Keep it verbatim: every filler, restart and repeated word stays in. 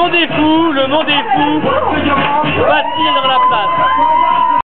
monde est fou, le monde est fou. Bastille est dans la place.